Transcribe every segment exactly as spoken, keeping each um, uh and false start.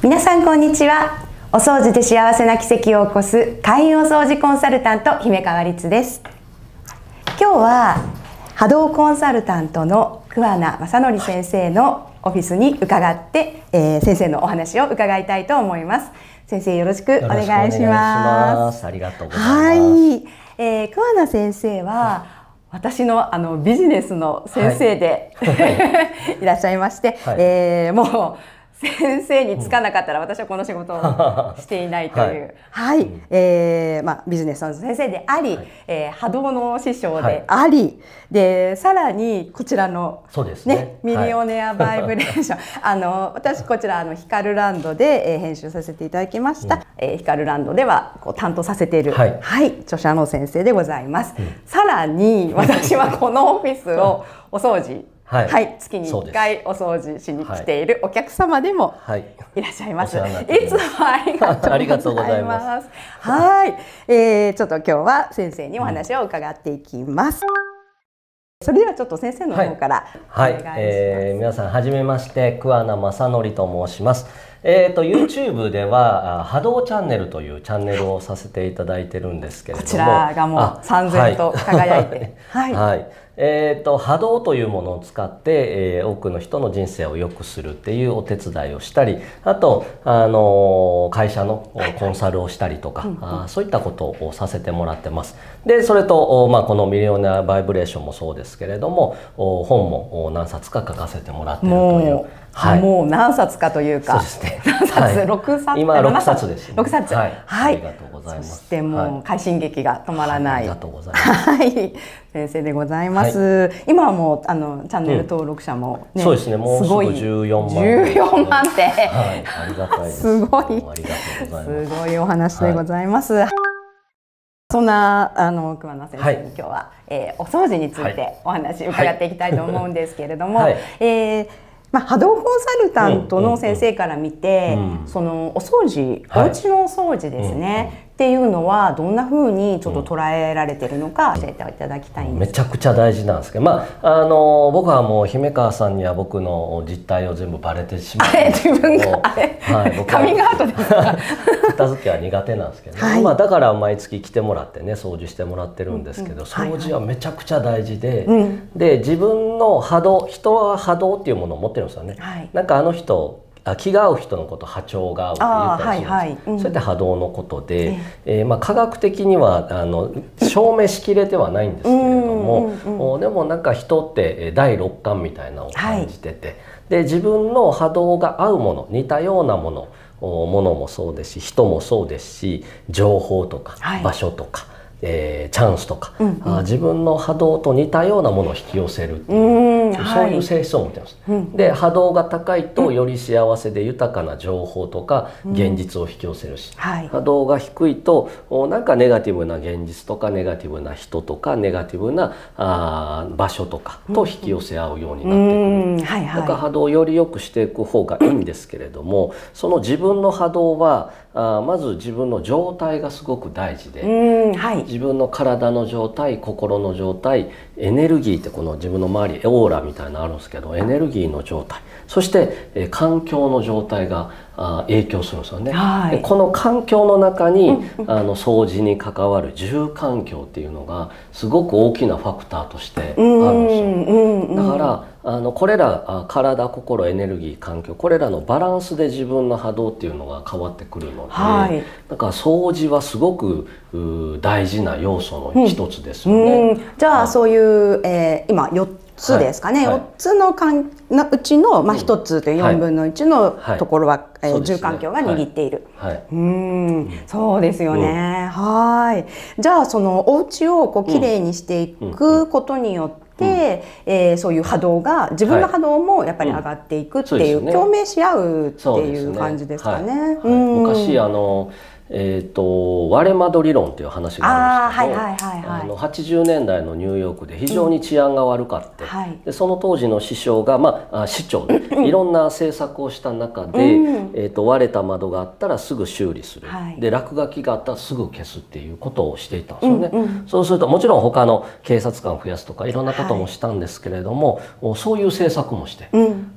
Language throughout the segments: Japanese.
皆さんこんにちは。お掃除で幸せな奇跡を起こす開運お掃除コンサルタント姫川律です。今日は波動コンサルタントの桑名正則先生のオフィスに伺って、えー、先生のお話を伺いたいと思います。先生よろしくお願いします。 ありがとうございます。はい、 えー、桑名先生は、はい、私のあのビジネスの先生で、はい、いらっしゃいまして、はい、えー、もう先生につかなかったら私はこの仕事をしていないという、はい、はい、えーまあ、ビジネスの先生であり、はい、えー、波動の師匠であり、はい、でさらにこちらの、 そうですね、 ね、ミリオネアバイブレーション、はい、あの私こちらあのヒカルランドで、えー、編集させていただきました、うん、えー、ヒカルランドではこう担当させている、はいはい、著者の先生でございます、うん、さらに私はこのオフィスをお掃除はい、はい、月にいっかいお掃除しに来ているお客様でもいらっしゃいます。はい、いつもありがとうございます。はい、えー、ちょっと今日は先生にお話を伺っていきます。うん、それではちょっと先生の方からお願いします。はい、 えー、皆さんはじめまして、桑名正則と申します。えーと YouTube では波動チャンネルというチャンネルをさせていただいてるんですけれども、 こちらがもうさんぜんと輝いて、 はい、はい、えーと波動というものを使って、えー、多くの人の人生を良くするっていうお手伝いをしたり、あと、あのー、会社のコンサルをしたりとか、はいはい、あそういったことをさせてもらってます。でそれと、まあ、このミリオネアバイブレーションもそうですけれども、本も何冊か書かせてもらっているという。 はい、もう何冊かというか、 そうですね、 何冊、ろくさつ、 今ろくさつです、ね、 ろくさつ、はい、 はい、ありがとうございます。 そしてもう快進撃が止まらない、 はい、ありがとうございます。 はい、先生でございます。はい、今はもうあのチャンネル登録者も、ね、 うん、そうですね、もうすぐじゅうよんまん、 じゅうよんまんって、はい、 ありがたいです。 すごい、 ありがとうございます。 すごいお話でございます。はい、そんなあの桑名先生に今日は、はい、えー、お掃除についてお話伺っていきたいと思うんですけれども、はい、えーまあ、波動コンサルタントの先生から見て、そのお掃除、はい、お家のお掃除ですね、うんうん、っていうのはどんな風にちょっと捉えられているのか教えていただきたいんです。 めちゃくちゃ大事なんですけど、まあ、あの僕はもう姫川さんには僕の実態を全部バレてしまうんですけど、 自分があれ、はい、僕はカミングアウトですか。 片付けは苦手なんですけど、ね、はい、まあ、だから毎月来てもらってね掃除してもらってるんですけど、うんうん、掃除はめちゃくちゃ大事で、はいはい、で自分の波動、人は波動っていうものを持ってるんですよね。はい、なんかあの人気が合う人のこと波長が合うって言ったりするんです、はいはい、うん、それって波動のことで、ええーまあ、科学的にはあの証明しきれてはないんですけれども、うんうんうん、でもなんか人って第六感みたいなのを感じてて、はい、で自分の波動が合うもの、似たようなもの、ものもそうですし人もそうですし、情報とか場所とか、はい、えー、チャンスとか、うんうん、あ自分の波動と似たようなものを引き寄せるっていう、うそういう性質を持ってます。はい、で波動が高いとより幸せで豊かな情報とか現実を引き寄せるし、うん、はい、波動が低いとなんかネガティブな現実とかネガティブな人とかネガティブなあ場所とかと引き寄せ合うようになってくる。はいはい、だから波動をより良くしていく方がいいんですけれども、その自分の波動はあまず自分の状態がすごく大事で、うん、はい、自分の体の状態、心の状態、エネルギーってこの自分の周りオーラみたいなのあるんですけど、エネルギーの状態、そしてえ環境の状態があ影響するんですよね。はい、でこの環境の中にあの掃除に関わる住環境っていうのがすごく大きなファクターとしてあるんですよ。だからあのこれら体、心、エネルギー、環境、これらのバランスで自分の波動っていうのが変わってくるので、はい、だから掃除はすごく大事な要素の一つですよね。うんうん、 じゃあそういう、えー、今よっつですかね、はい、よっつのかんのうちの、まあ、ひとつというよんぶんのいちのところは、はい、えー、住環境が握っている。はいはい、うん、そうですよね。うん、はい。じゃあそのお家をこうきれいにしていくことによって、うん、えー、そういう波動が自分の波動もやっぱり上がっていくっていう、はい、うん、共鳴し合うっていう感じですかね。 昔あのえーと割れ窓理論っていう話があるんですけど、あのはちじゅうねんだいのニューヨークで非常に治安が悪かった、うん、はい、でその当時の師匠が、まあ、市長でいろんな政策をした中で、うん、えーと割れた窓があったらすぐ修理する、はい、で落書きがあったらすぐ消すっていうことをしていたんですよね。うんうん、そうするともちろん他の警察官を増やすとかいろんなこともしたんですけれども、はい、そういう政策もして、うん、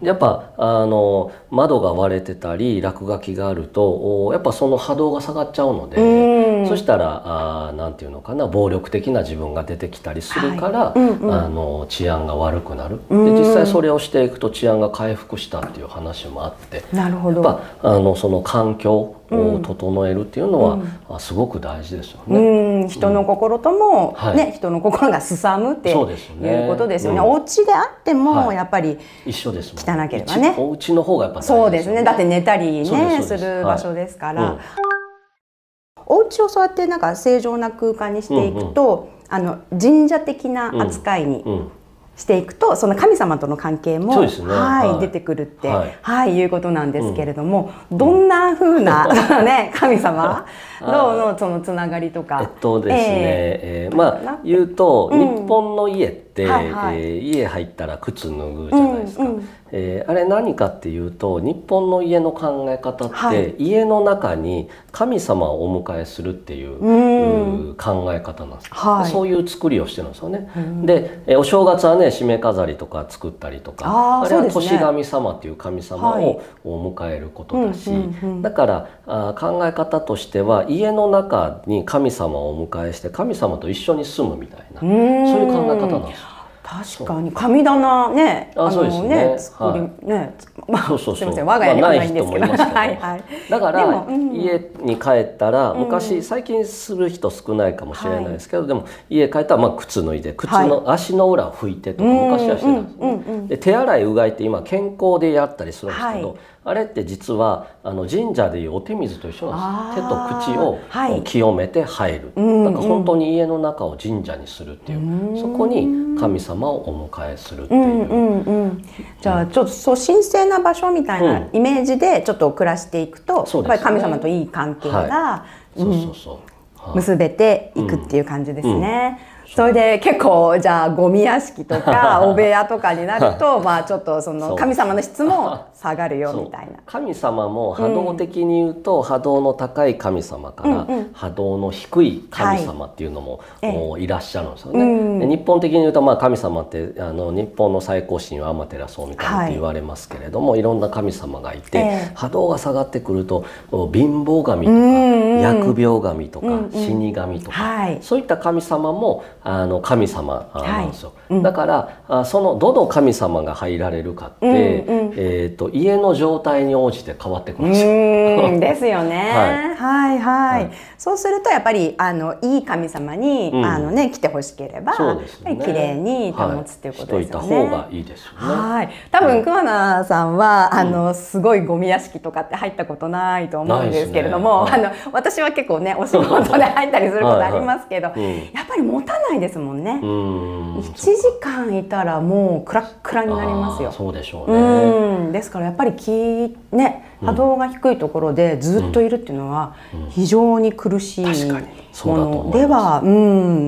やっぱあの窓が割れてたり落書きがあるとやっぱその波動が下がっちゃうので、そしたらあなんていうのかな、暴力的な自分が出てきたりするから、はいうんうん、あの治安が悪くなる。で実際それをしていくと治安が回復したっていう話もあって、 なるほど。 やっぱあのその環境を整えるっていうのは、うん、すごく大事ですよね。 うん、人の心とも、うん、ね、人の心がすさむっていうことですよね。うん、お家であってもやっぱり、はい、 一緒ですもん。 汚ければね。 お家の方がやっぱ大事ですよね。 そうですね。だって寝たりねする場所ですから。はいうん、お家をそうやってなんか正常な空間にしていくと、うんうん、あの神社的な扱いに、うんうんしていくとその神様との関係も、ねはいはい、出てくるって、はいはい、いうことなんですけれども、うん、どんな風な、うんね、神様どうのそのつながりとか。 えっとですね、えー、まあ言うと、うん、日本の家って、はいはいえー、家入ったら靴脱ぐじゃないですか。うんうんえー、あれ何かっていうと、日本の家の考え方って、はい、家の中に神様をお迎えするっていう、う考え方なんです、はい、そういう作りをしてるんですよね。で、えー、お正月はね締め飾りとか作ったりとか あ, あれは年神様っていう神様をお迎えることだし、だからあ考え方としては家の中に神様をお迎えして神様と一緒に住むみたいな、そういう考え方なんですよ。 確かに神棚ね、 あそうですね。 作りね、 まあそうそうそう。 すみません、我が家にはないんですけど、 はいはい。だから家に帰ったら昔最近する人少ないかもしれないですけど、でも家帰ったらまあ靴脱いで靴の足の裏を拭いてとか昔はしてたんですね。で手洗いうがいって今健康でやったりするんですけど。あれって実はあの神社でいうお手水と一緒なんです。手と口を、はい、清めて入る、うんうん、だから本当に家の中を神社にするっていう、うん、そこに神様をお迎えするっていう、うんうんうん、 じゃあちょっとそう神聖な場所みたいなイメージでちょっと暮らしていくと、うん、やっぱり神様といい関係が結べていくっていう感じですね。うんうんそれで結構じゃあゴミ屋敷とかお部屋とかになるとまあちょっとその神様の質も下がるよみたいな。 神様も波動的に言うと、うん、波動の高い神様から波動の低い神様っていうのも、はい、いらっしゃるんですよね。うん、で日本的に言うとまあ神様ってあの日本の最高神は天照みたいなって言われますけれども、はい、いろんな神様がいて、えー、波動が下がってくると貧乏神とか疫病神とか、うんうん、死神とか、はい、そういった神様もあの神様なんですよ。はいうん、だからそのどの神様が入られるかって、うんうんえー、と家の状態に応じて変わってくるんですよ。 うんですよね。はい、はいはい、はい、そうするとやっぱりあのいい神様に、うん、あのね来てほしければそうですね、綺麗に保つっていうことですよね。 しといた方がいいですよね。 はい。多分桑名さんは、うん、あのすごいゴミ屋敷とかって入ったことないと思うんですけれども、ねはい、あの私は結構ねお仕事で入ったりすることありますけど、はいはいうん、やっぱり持たないですもんね。いちじかんいたらもうクラックラになりますよ。 そうでしょうね。うんですからやっぱり気ね波動が低いところでずっといるっていうのは非常に苦しいものでは、うん、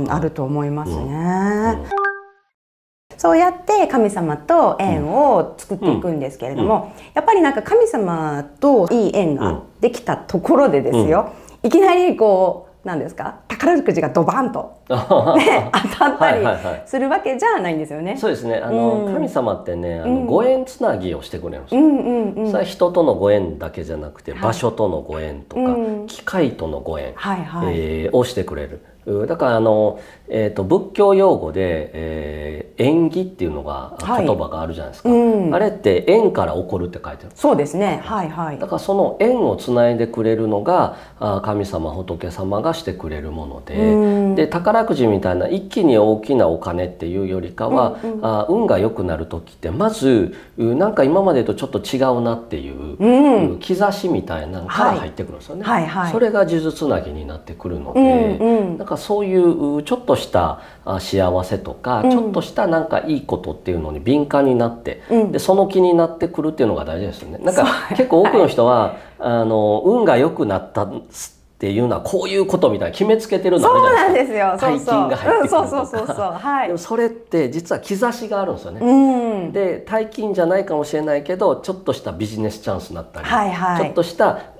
あると思いますね。うんうん、そうやって神様と縁を作っていくんですけれども、うん、やっぱりなんか神様といい縁ができたところでですよ、うん、いきなりこう何ですか宝くじがドバンと、ね、当たったりするわけじゃないんですよね。 そうですね。あの、うん、神様ってねあの、うん、ご縁つなぎをしてくれるんですよ。うんうんうん、それは人とのご縁だけじゃなくて、はい、場所とのご縁とか、うん、機械とのご縁、はいはいえー、をしてくれる。だからあの、えー、と仏教用語で、えー、縁起っていうのが言葉があるじゃないですか、はいうん、あれって縁から起こるって書いてある。 そうですね、はいはい、 だからその縁をつないでくれるのが神様仏様がしてくれるもので、うん、で宝くじみたいな一気に大きなお金っていうよりかは、うんうん、あ運が良くなる時ってまずなんか今までとちょっと違うなっていう、うん、兆しみたいなのから入ってくるんですよね、はいはいはい、それが数珠つなぎになってくるので、うんうん、なんかそういうちょっとした幸せとか、うん、ちょっとしたなんかいいことっていうのに敏感になって、うん、でその気になってくるっていうのが大事ですよね。なんか結構多くの人は、はい、あの運が良くなったっていうのはこういうことみたいな決めつけてるのそうなんですよ。 大金が入ってくるとか、 そうそうそうそう、はい、 でもそれって実は兆しがあるんですよね、うん、で大金じゃないかもしれないけどちょっとしたビジネスチャンスになったり、はいはい、ちょっとした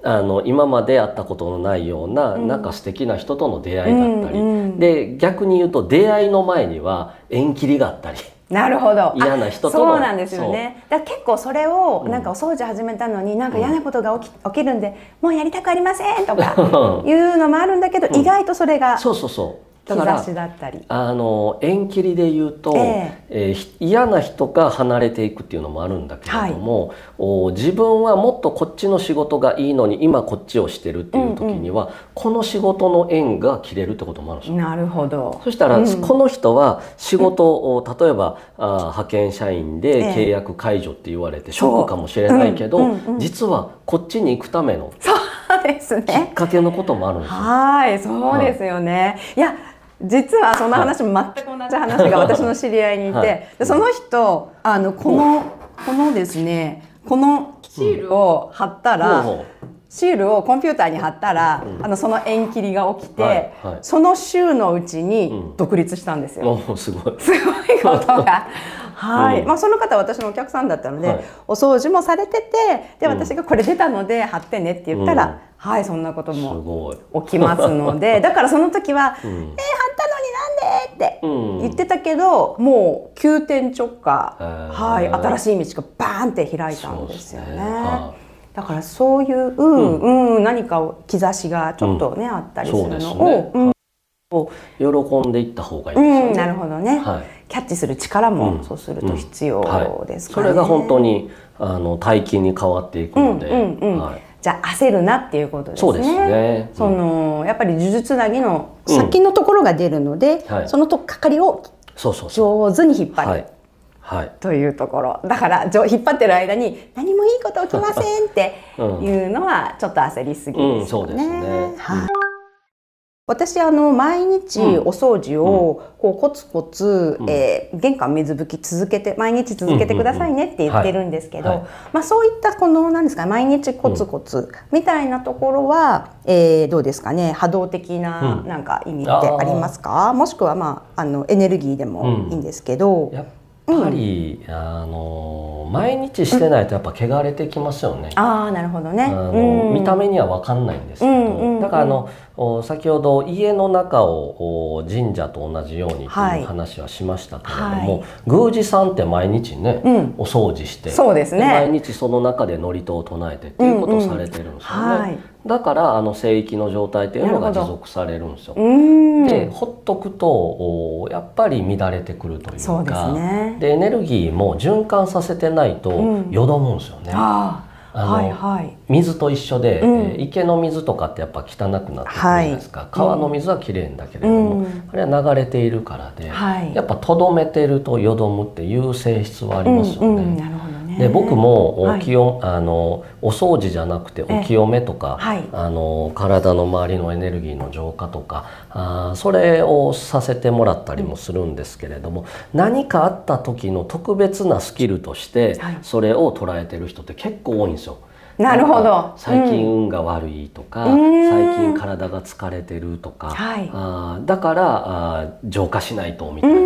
あの今まで会ったことのないような、うん、なんか素敵な人との出会いだったり、うんうん、で逆に言うと出会いの前には縁切りがあったり。 なるほど。 嫌な人との。 そうなんですよね。だから結構それをなんかお掃除始めたのに、うん、なんか嫌なことが起き、起きるんでもうやりたくありませんとかいうのもあるんだけど、うん、意外とそれがそうそうそう兆しだったり、 あの縁切りで言うと、えーえー、嫌な人が離れていくっていうのもあるんだけれども、はい、お自分はもっとこっちの仕事がいいのに今こっちをしてるっていう時には、うんうん、この仕事の縁が切れるってこともあるんですよ。 なるほど。 そしたら、うん、この人は仕事を、例えばあ派遣社員で契約解除って言われてショックかもしれないけど、うんうんうん、実はこっちに行くためのそうですね、 きっかけのこともあるんですよ。 はい、そうですよね。はい、いや実はその話も全く同じ話が私の知り合いにいて、はい、でその人あのこのこのですねこのシールを貼ったら、うん、シールをコンピューターに貼ったら、うん、あのその縁切りが起きて、はいはい、その週のうちに独立したんですよ。 うん、すごいすごいことが。はい、うん、まあその方は私のお客さんだったので、はい、お掃除もされてて、で私がこれ出たので貼ってねって言ったら、うん、はいそんなことも起きますので、だからその時は、うん、えー、貼ったのになんでって言ってたけど、うん、もう急転直下、はい新しい道がバーンって開いたんですよね。だからそういう、うんうん、何かを兆しがちょっとね、うん、あったりするのを、うん喜んでいった方がいいですよね。 うん、なるほどね、はい、キャッチする力もそうすると必要ですかね。 それが本当にあの大金に変わっていくので、 じゃあ焦るなっていうことですね。 そうですね、 うん、そのやっぱり呪術つなぎの先のところが出るので、うんはい、そのとっかかりを上手に引っ張る。はいはい、というところだから引っ張ってる間に何もいいこと起きませんっていうのはちょっと焦りすぎですよね。私あの毎日お掃除をこうコツコツ、うんえー、玄関水拭き続けて毎日続けてくださいねって言ってるんですけど、まあそういったこの何ですか毎日コツコツみたいなところは、えー、どうですかね波動的ななんか意味ってありますか、うん、もしくはまああのエネルギーでもいいんですけど。うんやっぱり、うん、あの毎日してないとやっぱ汚れてきますよね。 うん、ああなるほどね。あの、うん、見た目には分かんないんですけど、うんうんうん、だからあの先ほど家の中を神社と同じようにという話はしましたけれども、はい、宮司さんって毎日ね、うん、お掃除して、 そうですね、 毎日その中で祝詞を唱えてっていうことをされてるんですよね。うんうんはい、だからあの聖域の状態っていうのが持続されるんですよ。でほっとくとやっぱり乱れてくるというか、 そうですね、 でエネルギーも循環させてないとよどむんですよね。うんああのはいはい、水と一緒で、うん、えー、池の水とかってやっぱ汚くなってくるじゃないですか、はい、川の水はきれいんだけれども、うん、あれは流れているからで、はい、やっぱとどめてるとよどむっていう性質はありますよね。うんうん、なるほどね。で僕もお清、はい、あのお掃除じゃなくてお清めとか、はい、あの体の周りのエネルギーの浄化とかあそれをさせてもらったりもするんですけれども、うん、何かあった時の特別なスキルとしてそれを捉えてる人って結構多いんですよ。 なるほど。 最近運が悪いとか、うん、最近体が疲れてるとか、はい、あだからあ浄化しないとみたいな、うん、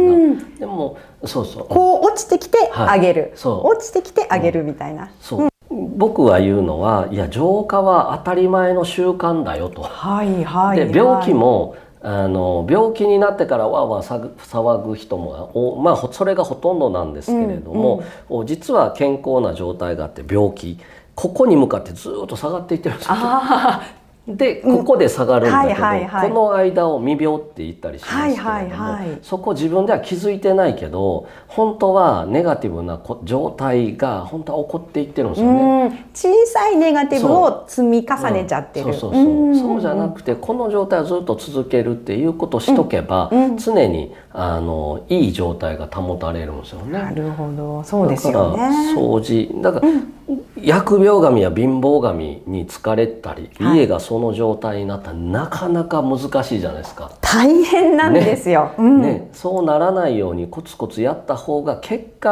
でもそうそうこう落ちてきてあげる、はい、そう落ちてきてあげるみたいな、うん、 そう、うん、僕は言うのはいや浄化は当たり前の習慣だよと。 はいはい、 で病気もあの病気になってからわーわー騒ぐ人もお、まあ、それがほとんどなんですけれども、うんうん、実は健康な状態があって病気ここに向かってずっと下がっていってるんですよ。でここで下がるんだけど、うんはいはいはい、この間を未病って言ったりしますけれども、はいはいはい、そこ自分では気づいてないけど本当はネガティブな状態が本当は起こっていってるんですよね。 小さいネガティブを積み重ねちゃってる。 そうそうそうそう、そうじゃなくてこの状態をずっと続けるっていうことをしとけば、うん、常にあのいい状態が保たれるんですよね。 なるほど、そうですよね。だから掃除だから、うん疫病神や貧乏神に疲れたり、はい、家がその状態になったらなかなか難しいじゃないですか。 大変なんですよ。 ね、うん、ね、そうならないようにコツコツやった方が結果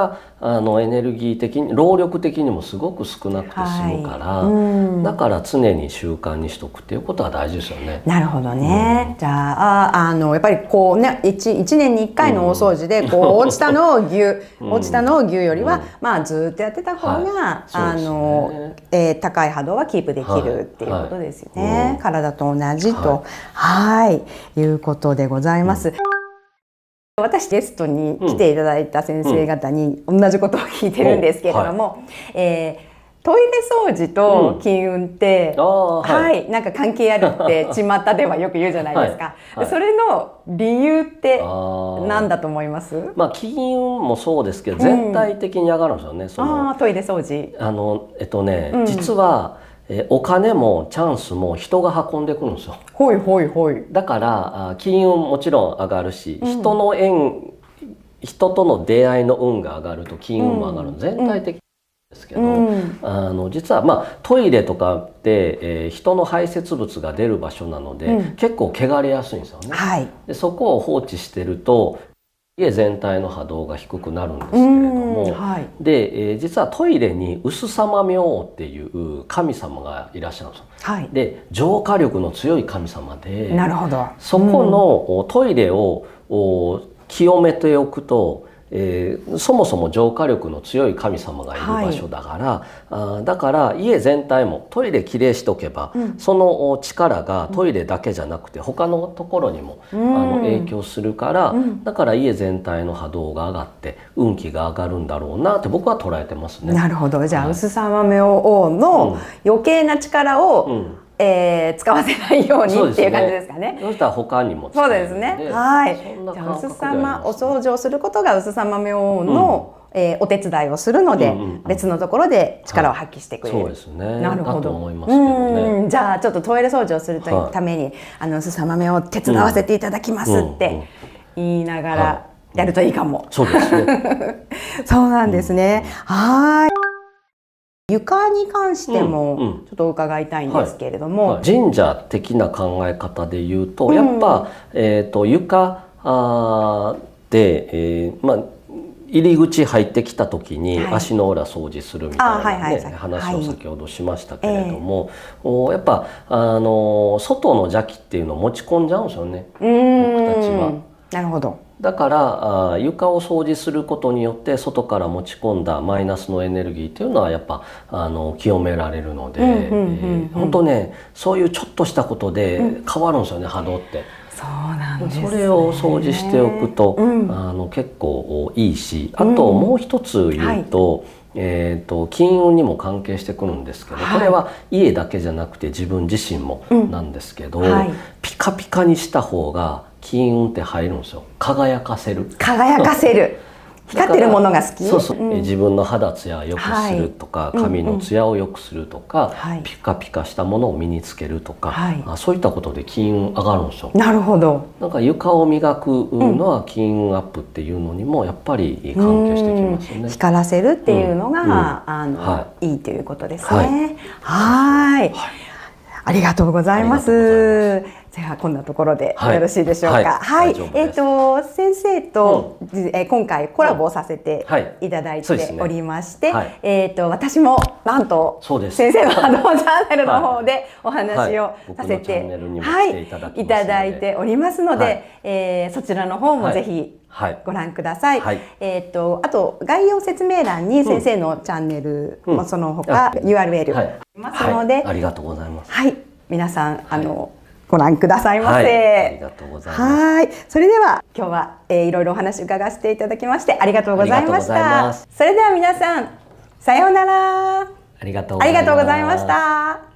あのエネルギー的に労力的にもすごく少なくて済むから、はい、うん、だから常に習慣にしとくっていうことは大事ですよね。 なるほどね、うん、じゃああのやっぱりこうね 1, いちねんにいっかいの大掃除でこう落ちたのを牛、うん、落ちたのを牛よりは、うん、まあずっとやってた方が、はい、あの、ね、えー、高い波動はキープできるっていうことですよね、はいはい、うん、体と同じと、はい、はい、いうことでございます。うん、私ゲストに来ていただいた先生方に同じことを聞いてるんですけれども、はい、えー、トイレ掃除と金運って、うん、はい、はい、なんか関係あるって巷ではよく言うじゃないですか。はいはい、それの理由って何だと思います？ まあ金運もそうですけど、全体的に上がるんですよね。うん、そのあ、トイレ掃除。 あのえっとね、うん、実はえお金もチャンスも人が運んでくるんですよ。 ほいほいほい。 だから金運もちろん上がるし、うん、人の縁、人との出会いの運が上がると金運も上がる、うん、全体的ですけど、うん、あの実はまあトイレとかって、えー、人の排泄物が出る場所なので、うん、結構汚れやすいんですよね。はい、でそこを放置してると家全体の波動が低くなるんですけれども、はい、で、えー、実はトイレに臼様明王っていう神様がいらっしゃるんですよ。はい、で浄化力の強い神様で、 なるほど、 そこの、うん、トイレを清めておくと、えー、そもそも浄化力の強い神様がいる場所だから、はい、あだから家全体もトイレきれいしとけば、うん、その力がトイレだけじゃなくて他のところにも、うん、あの影響するから、うん、だから家全体の波動が上がって運気が上がるんだろうなって僕は捉えてますね。 なるほど。じゃあ臼様明王の余計な力を、うんうん、えー、使わせないようにっていう感じですかね。 そうしたら他にも使えるので。そうですね。はい。じゃあ臼様お掃除をすることが臼様明王の、うん、えー、お手伝いをするので、うんうんうん、別のところで力を発揮してくれる。 はい、そうですね。 なるほど。 だと思いますけどね。 うん、じゃあちょっとトイレ掃除をするために、はい、あの臼様明王を手伝わせていただきますって言いながらやるといいかも。 はい、そうですね。 そうなんですね。うん、はい。床に関してもちょっと伺いたいんですけれども、 うんうん、はい、神社的な考え方で言うと、うん、やっぱ、えー、と床あで、えーまあ、入り口入ってきた時に足の裏掃除するみたいな、ね、はい、話を先ほどしましたけれども、はい、やっぱあの外の邪気っていうのを持ち込んじゃうんですよね、僕たちは。 なるほど。 だからあ床を掃除することによって外から持ち込んだマイナスのエネルギーっていうのはやっぱあの清められるので、本当ね、そういうちょっとしたことで変わるんですよね、うん、波動って。 そうなんですね。 それを掃除しておくと、うん、あの結構いいし、あともう一つ言うと、うん、はい、えーと金運にも関係してくるんですけど、はい、これは家だけじゃなくて自分自身もなんですけど、うん、はい、ピカピカにした方が金運って入るんですよ。輝かせる。 輝かせる。光ってるものが好き。 そうそう、うん、自分の肌ツヤを良くするとか、はい、髪のツヤを良くするとか、うんうん、ピカピカしたものを身につけるとか、はい、そういったことで金運上がるんですよ。 なるほど。 なんか床を磨くのは金運アップっていうのにもやっぱり関係してきますよね。 光らせるっていうのが、うんうん、あの、はい、いいということですね。はい。はい、ありがとうございます。じゃあこんなところでよろしいでしょうか。はい。えっと先生と、うん、え今回コラボさせていただいておりまして、はいね、はい、えっと私もなんと先生の波動チャンネルの方でお話をさせて、はい、いただいておりますので、はい、えー、そちらの方もぜひご覧ください。はい、えっとあと概要説明欄に先生のチャンネルも、うん、その他 ユーアールエル ありますので、はいはい、 ありがとうございます。 はい、皆さんあの、はい、ご覧くださいませ。はい、 ありがとうございます。 はい、それでは今日は、えー、いろいろお話伺わせていただきましてありがとうございました。それでは皆さんさようなら。 ありがとうございました。